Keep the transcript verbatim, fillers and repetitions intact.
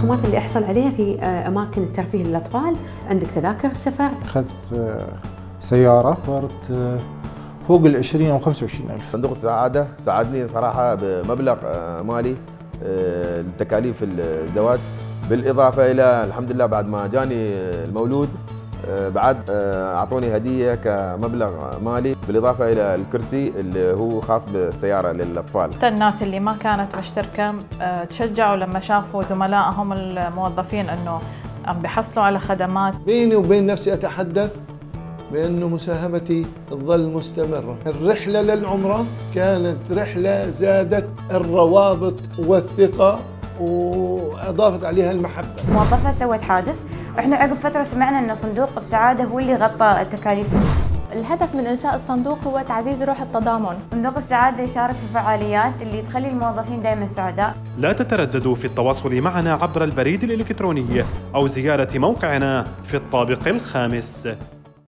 الخصومات اللي أحصل عليها في أماكن الترفيه للأطفال. عندك تذاكر السفر. أخذت سيارة صارت فوق ال عشرين أو خمسة وعشرين ألف. صندوق السعادة ساعدني صراحة بمبلغ مالي لتكاليف الزواج، بالإضافة إلى الحمد لله بعد ما جاني المولود بعد أعطوني هدية كمبلغ مالي، بالإضافة إلى الكرسي اللي هو خاص بالسيارة للأطفال. الناس اللي ما كانت مشتركة تشجعوا لما شافوا زملائهم الموظفين أنه عم بيحصلوا على خدمات. بيني وبين نفسي أتحدث بأنه مساهمتي تظل مستمرة. الرحلة للعمرة كانت رحلة زادت الروابط والثقة وأضافت عليها المحبة. موظفة سوت حادث، وإحنا عقب فترة سمعنا أن صندوق السعادة هو اللي غطى التكاليف. الهدف من إنشاء الصندوق هو تعزيز روح التضامن. صندوق السعادة يشارك في الفعاليات اللي تخلي الموظفين دائما سعداء. لا تترددوا في التواصل معنا عبر البريد الإلكتروني أو زيارة موقعنا في الطابق الخامس.